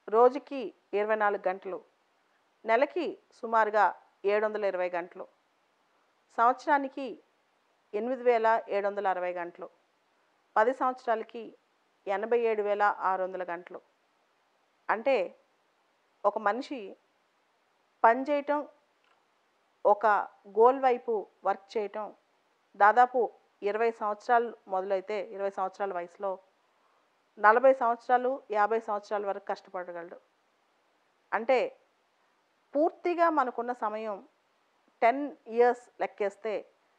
రోజుకి 24 గంటలు, నెలకి సుమారుగా 720 గంటలు, సంవత్సరానికి 8760 గంటలు, 10 సంవత్సరాలకి 87,600 గంటలు. అంటే ఒక మనిషి పని చేయటం, ఒక గోల్ వైపు వర్క్ చేయటం దాదాపు 20 సంవత్సరాలు మొదలైతే 20 సంవత్సరాల వయసులో 40 సంవత్సరాలు, 50 సంవత్సరాల వరకు కష్టపడగలడు. అంటే పూర్తిగా మనకున్న సమయం 10 ఇయర్స్ లెక్కేస్తే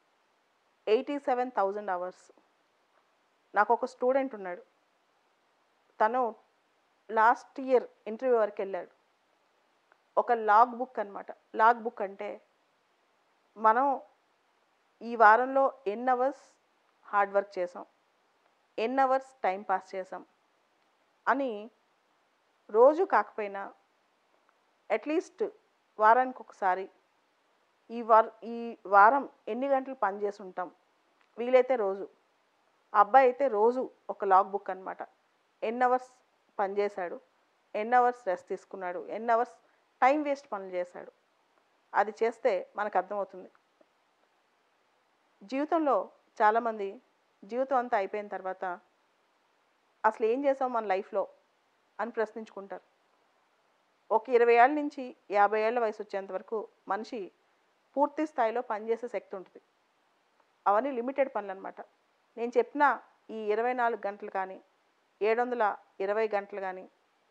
87,000 అవర్స్. నాకొక స్టూడెంట్ ఉన్నాడు. తను లాస్ట్ ఇయర్ ఇంటర్వ్యూ వరకు వెళ్ళాడు. ఒక లాగ్ బుక్ అనమాట. లాగ్ బుక్ అంటే మనం ఈ వారంలో ఎన్ని అవర్స్ హార్డ్ వర్క్ చేసాం, ఎన్ని అవర్స్ టైం పాస్ చేసాం అని రోజు కాకపోయినా అట్లీస్ట్ వారానికి ఒకసారి ఈ వారం ఎన్ని గంటలు పని చేసి ఉంటాం, వీలైతే రోజు. ఆ అబ్బాయి అయితే రోజు ఒక లాగ్ బుక్ అనమాట. ఎన్ని అవర్స్ పనిచేశాడు, ఎన్ని అవర్స్ రెస్ట్ తీసుకున్నాడు, ఎన్ని అవర్స్ టైం వేస్ట్ పనులు చేశాడు. అది చేస్తే మనకు అర్థమవుతుంది. జీవితంలో చాలామంది జీవితం అంతా అయిపోయిన తర్వాత అసలు ఏం చేసాం మన లైఫ్లో అని ప్రశ్నించుకుంటారు. ఒక 20 ఏళ్ళ నుంచి 50 ఏళ్ళ వయసు వచ్చేంత వరకు మనిషి పూర్తి స్థాయిలో పనిచేసే శక్తి ఉంటుంది. అవన్నీ లిమిటెడ్ పనులు అనమాట. నేను చెప్పిన ఈ 24 గంటలు కానీ, 720 గంటలు కానీ,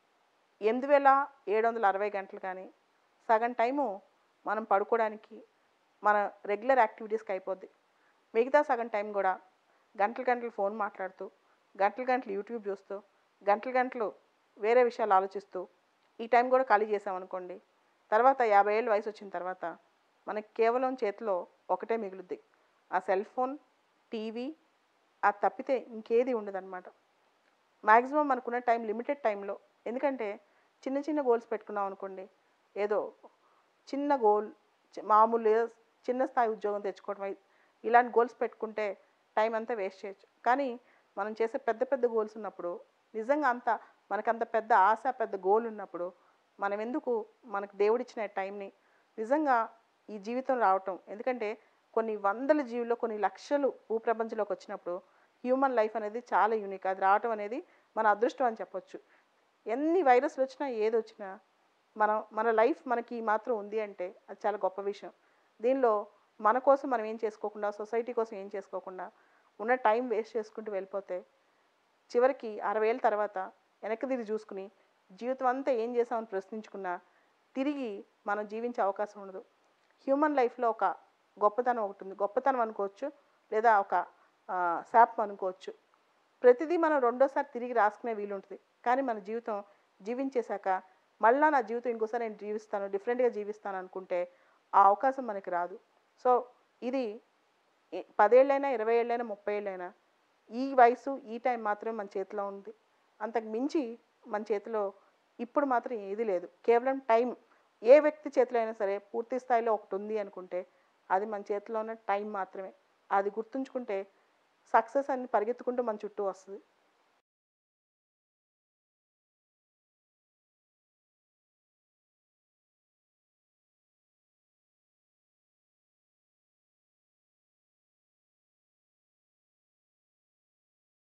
8760 గంటలు కానీ సగం టైము మనం పడుకోవడానికి, మన రెగ్యులర్ యాక్టివిటీస్కి అయిపోద్ది. మిగతా సగం టైం కూడా గంటలు గంటలు ఫోన్ మాట్లాడుతూ, గంటలు గంటలు యూట్యూబ్ చూస్తూ, గంటలు గంటలు వేరే విషయాలు ఆలోచిస్తూ ఈ టైం కూడా ఖాళీ చేసామనుకోండి, తర్వాత 50 ఏళ్ళ వయసు వచ్చిన తర్వాత మనకి కేవలం చేతిలో ఒకటే మిగులుద్ది, ఆ సెల్ ఫోన్, టీవీ. అది తప్పితే ఇంకేది ఉండదన్నమాట. మ్యాక్సిమం మనకున్న టైం లిమిటెడ్ టైంలో. ఎందుకంటే చిన్న చిన్న గోల్స్ పెట్టుకున్నాం అనుకోండి, ఏదో చిన్న గోల్, మామూలు చిన్న స్థాయి ఉద్యోగం తెచ్చుకోవడం, ఇలాంటి గోల్స్ పెట్టుకుంటే టైం అంతా వేస్ట్ చేయొచ్చు. కానీ మనం చేసే పెద్ద పెద్ద గోల్స్ ఉన్నప్పుడు, నిజంగా మనకంత పెద్ద ఆశ, పెద్ద గోల్ ఉన్నప్పుడు మనం ఎందుకు మనకు దేవుడిచ్చిన టైంని నిజంగా ఈ జీవితం రావటం. ఎందుకంటే కొన్ని వందల జీవుల్లో కొన్ని లక్షలు భూప్రపంచంలోకి వచ్చినప్పుడు హ్యూమన్ లైఫ్ అనేది చాలా యూనిక్. అది రావటం అనేది మన అదృష్టం అని చెప్పొచ్చు. ఎన్ని వైరస్లు వచ్చినా ఏది వచ్చినా మన లైఫ్ మనకి మాత్రం ఉంది అంటే అది చాలా గొప్ప విషయం. దీనిలో మన కోసం మనం ఏం చేసుకోకుండా, సొసైటీ కోసం ఏం చేసుకోకుండా ఉన్న టైం వేస్ట్ చేసుకుంటూ వెళ్ళిపోతే చివరికి 60 ఏళ్ళ తర్వాత వెనక్కి తిరిగి చూసుకుని జీవితం అంతా ఏం చేసామని ప్రశ్నించుకున్నా తిరిగి మనం జీవించే అవకాశం ఉండదు. హ్యూమన్ లైఫ్లో ఒక గొప్పతనం ఒకటి ఉంది. గొప్పతనం అనుకోవచ్చు, లేదా ఒక శాపం అనుకోవచ్చు. ప్రతిదీ మనం రెండోసారి తిరిగి రాసుకునే వీలుంటుంది. కానీ మన జీవితం జీవించేశాక మళ్ళా నా జీవితం ఇంకోసారి నేను జీవిస్తాను, డిఫరెంట్గా జీవిస్తాను అనుకుంటే ఆ అవకాశం మనకి రాదు. సో ఇది 10 ఏళ్ళైనా, 20 ఏళ్ళైనా, 30 ఏళ్ళైనా ఈ వయసు, ఈ టైం మాత్రమే మన చేతిలో ఉంది. అంతకు మించి మన చేతిలో ఇప్పుడు మాత్రం ఏది లేదు. కేవలం టైం. ఏ వ్యక్తి చేతిలో అయినా సరే పూర్తి స్థాయిలో ఒకటి ఉంది అనుకుంటే అది మన చేతిలో ఉన్న టైం మాత్రమే. అది గుర్తుంచుకుంటే సక్సెస్ అన్ని పరిగెత్తుకుంటూ మన చుట్టూ వస్తుంది.